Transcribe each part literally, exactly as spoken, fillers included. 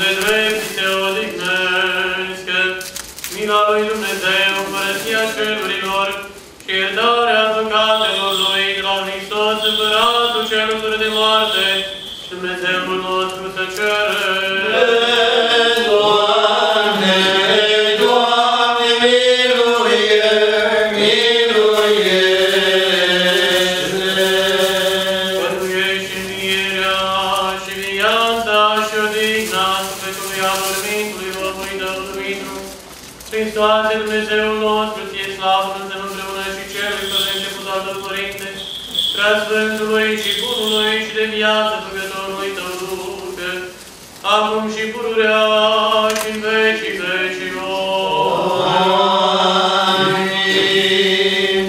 unde drept se odihnește. Mila lui Dumnezeu, împărăția cerurilor și iertarea păcatelor lui de la Hristos, Împăratul cerurilor de moarte, Dumnezeul nostru să cere. Doamne, Doamne, miluie, miluiește! Pătuiește învierea și viața și odihna sufletului adormitului omului tău, Dumitru. Hristoase, Dumnezeul nostru, ție slavă înălțăm împreună și Celui Părinte cu toată Părinte, Preasfântului și Bunului și de viață Făcătorului tău, Duhe, acum și pururea și în vecii vecilor. Amin.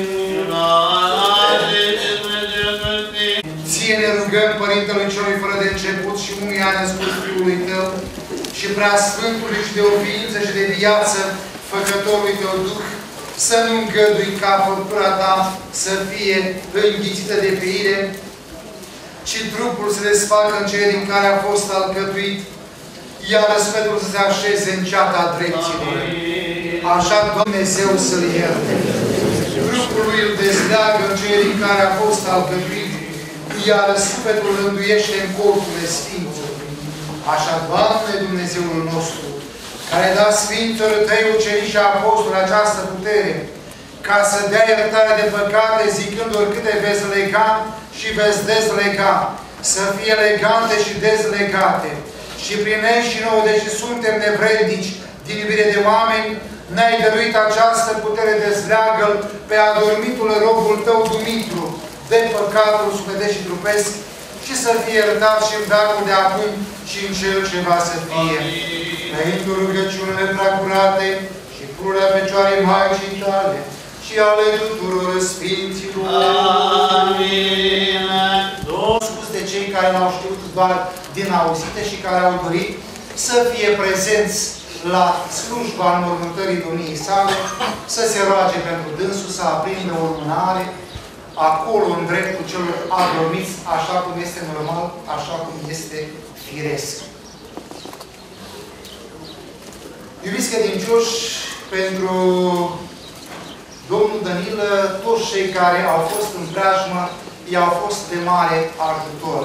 Ție ne rugăm, Părintelui Celui fără de început și unui a născut Fiului Tău și Preasfântului și de o ființă și de viață Făcătorului Tău Duh, să nu îngădui ca făptura Ta să fie înghițită de peire, ci trupul să desfacă în cele din care a fost alcătuit, iar răspetul să se așeze în ceata drepților. Așa Dumnezeu să-L ierte. Trupul lui îl dezleagă în cele din care a fost alcătuit, iar răspetul îl înduiește în corpurile Sfinților. Așa, Doamne Dumnezeul nostru, care da Sfinților Tăi ucenici și apostoli această putere, ca să dea iertare de păcate, zicând oricâte veți lega și veți dezlega, să fie legante și dezlegate. Și prin ei și nouă, deși suntem nevrednici din iubire de oameni, ne-ai dăruit această putere, dezleagă-l pe adormitul robul Tău, Dumitru, de păcatul sufletesc și trupesc, și să fie iertat și în veacul de acum și în cel ce va să fie. Înainte rugăciunile preacurate și pururea Fecioarei Maicii Tale și ale tuturor Sfinților. Amin. Domnul spus de cei care l-au știut doar din auzite și care au dorit să fie prezenți la slujba înmormântării domniei sale, să se roage pentru dânsul, să aprindă o lumânare acolo, în dreptul celor adormiți, așa cum este normal, așa cum este firesc. Iubiți credincioși, pentru domnul Danilă, toți cei care au fost în preajmă, i-au fost de mare ajutor.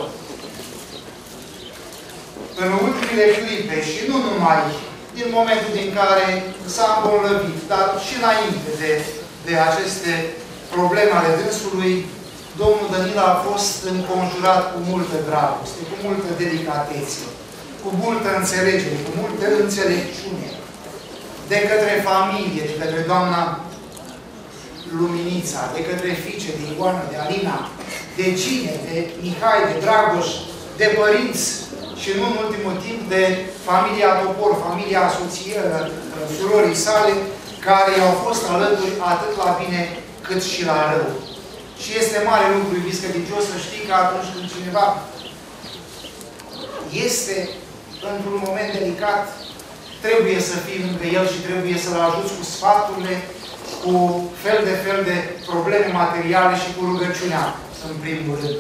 În ultimile clipe, și nu numai din momentul din care s-a îmbolnăvit, dar și înainte de, de aceste probleme ale dânsului, domnul Danilă a fost înconjurat cu multă dragoste, cu multă delicatețe, cu multă înțelegere, cu multă înțelepciune, de către familie, de către doamna Luminița, de către fiice, de Ioana, de Alina, de Gine, de Mihai, de Dragoș, de părinți și nu în ultimul timp de familia Topor, familia asociilor, surorii sale, care i-au fost alături atât la bine cât și la rău. Și este mare lucru, iubiți credincioși, să știi că atunci când cineva este într-un moment delicat, trebuie să fii lângă el și trebuie să-l ajuți cu sfaturile, cu fel de fel de probleme materiale și cu rugăciunea, în primul rând.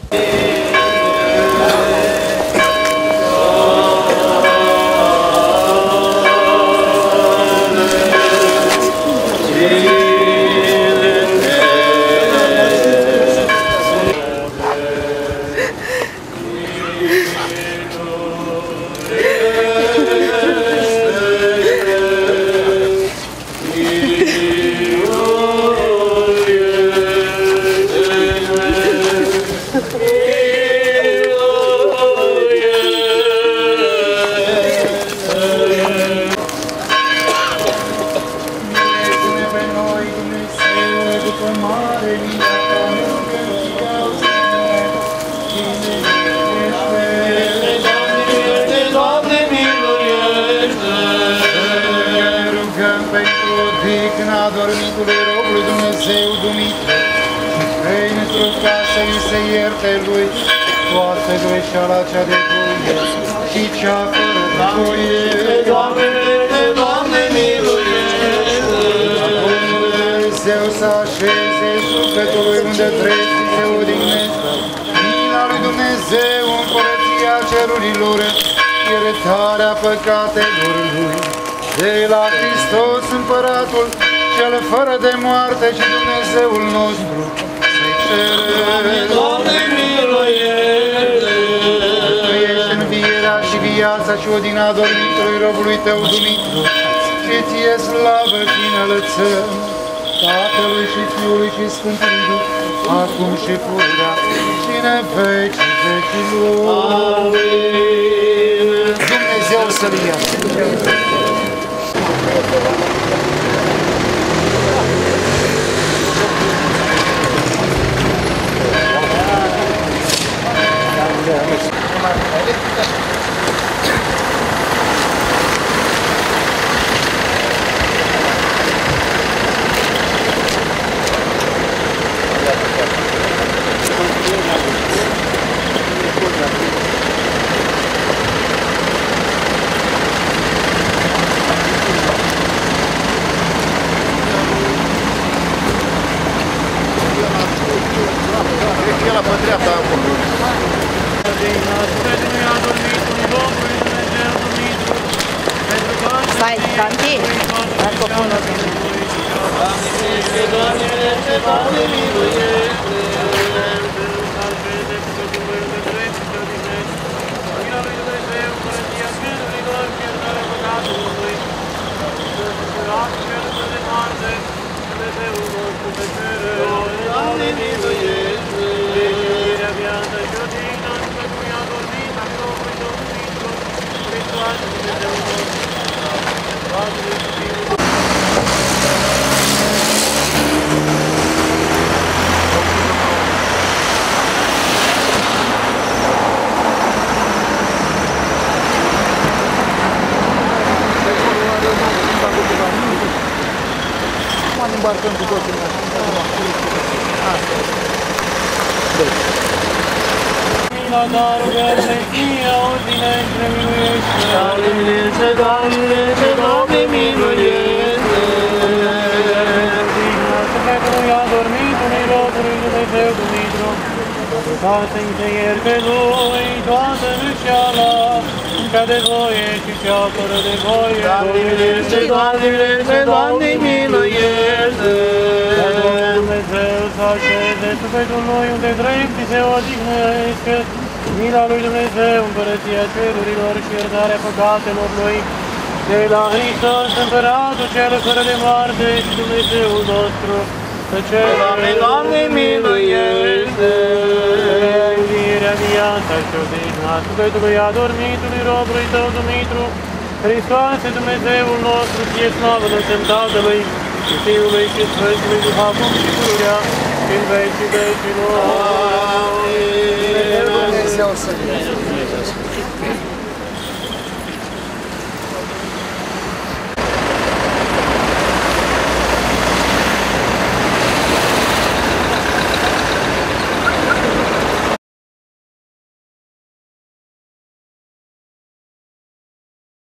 adormitului robului Dumnezeu Dumitru, pentru ca să-i se ierte lui toată greșeala cea de voie și cea fără de voie. Doamne, Doamne, miluiește! Dumnezeu să așeze sufletului unde dreptul se odihnește. Mila lui Dumnezeu, împărăția cerurilor iertarea păcatelor lui. De la Hristos Împăratul, cel fără de moarte și Dumnezeul nostru, să-i cerem. Doamne, miluiește! Tu ești învierea și viața și odina dormitului robului Tău, Dumitru, și Ție slavă și înălțăm, Tatălui și Fiului și Sfântului Duh, acum și pururea și în vecii vecilor. Amin. Dumnezeu să-L ierte. Stai, canti, ecco uno che Doamne, miluiește! Doamne, miluiește! Doamne, Mă îmbarcăm cu toții în asta. Dar rugăciune ție, ordine între miluiește. Doamne, miluiește! Doamne, miluiește! Doamne, miluiește! Sufletului adormitului locului Dumnezeu Dumitru, toate-i se ierte lui, toată înșeala, cea de voie și cea fără de voie. Doamne, miluiește! Doamne, miluiește! Doamne, miluiește! Dumnezeu să așeze sufletul lui unde drept se odihnește, mila lui Dumnezeu, împărăția cerurilor și iertarea păcatelor lui, de la Hristos, Împăratul cel fără de moarte și Dumnezeul nostru, să cerem. Doamne, Doamne, miluiește! Învierea, viața și odihna sufletului adormitului robului Tău, Dumitru, Hristoase, Dumnezeul nostru, ție slavă lăsăm Tatălui și Fiului și Sfântului Duh, acum și pururea și în vecii vecilor. Dumnezeu să-L ierte.